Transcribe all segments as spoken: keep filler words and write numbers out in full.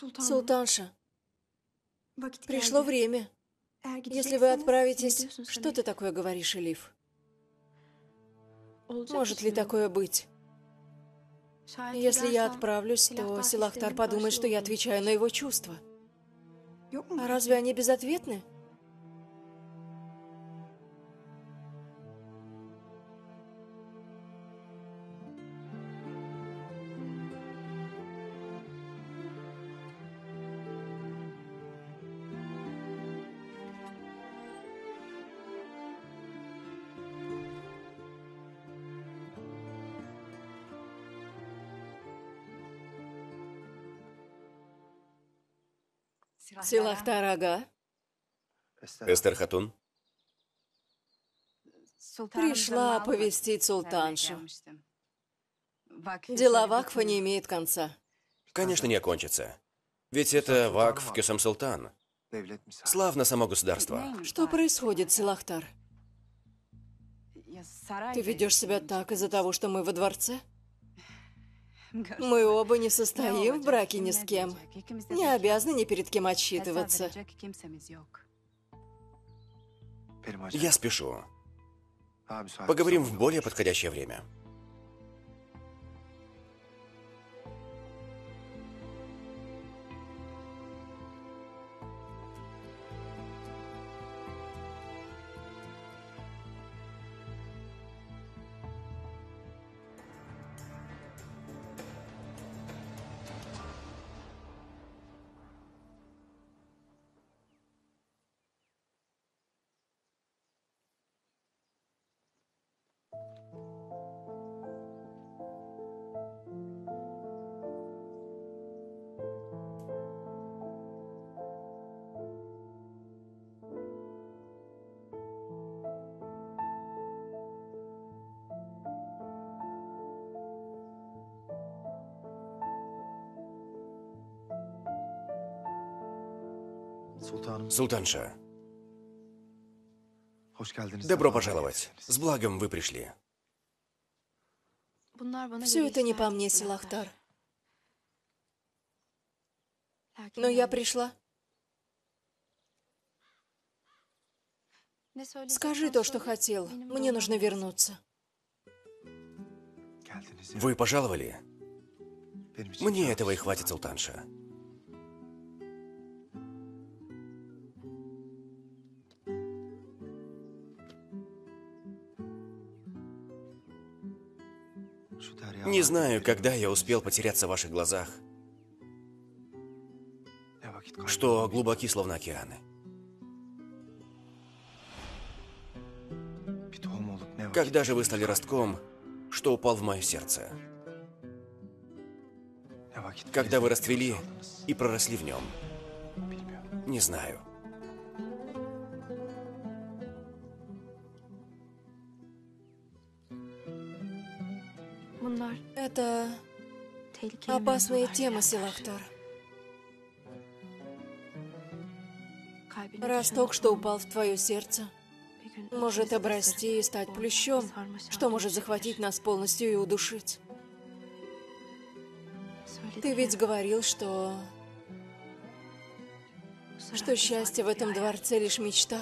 Султанша, пришло время. Если вы отправитесь, что ты такое говоришь, Элиф? Может ли такое быть? Если я отправлюсь, то Силахтар подумает, что я отвечаю на его чувства. А разве они безответны? Силахтар ага. Эстер Хатун? Пришла оповестить султаншу. Дела вакфа не имеют конца. Конечно, не окончится. Ведь это вакф Кесем Султан. Славно само государство. Что происходит, Силахтар? Ты ведешь себя так из-за того, что мы во дворце? Мы оба не состоим в браке ни с кем. Не обязаны ни перед кем отчитываться. Я спешу. Поговорим в более подходящее время. Султанша, добро пожаловать. С благом вы пришли. Все это не по мне, Силахтар. Но я пришла. Скажи то, что хотел. Мне нужно вернуться. Вы пожаловали? Мне этого и хватит, Султанша. Не знаю, когда я успел потеряться в ваших глазах, что глубоки, словно океаны. Когда же вы стали ростком, что упал в мое сердце? Когда вы расцвели и проросли в нем? Не знаю. Это опасная тема, Силахтар. Росток, что упал в твое сердце, может обрасти и стать плющом, что может захватить нас полностью и удушить. Ты ведь говорил, что... что счастье в этом дворце лишь мечта.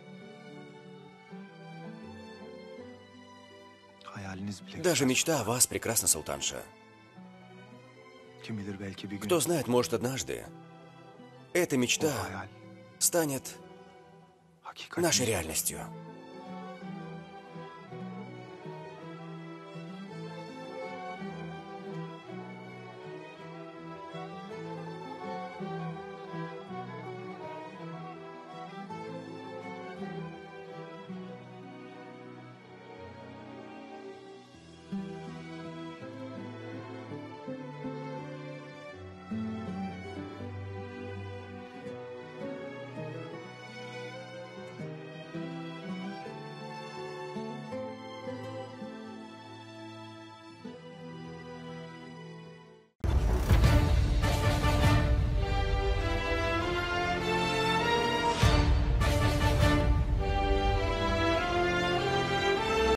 Даже мечта о вас прекрасна, Султанша. Кто знает, может, однажды эта мечта станет нашей реальностью.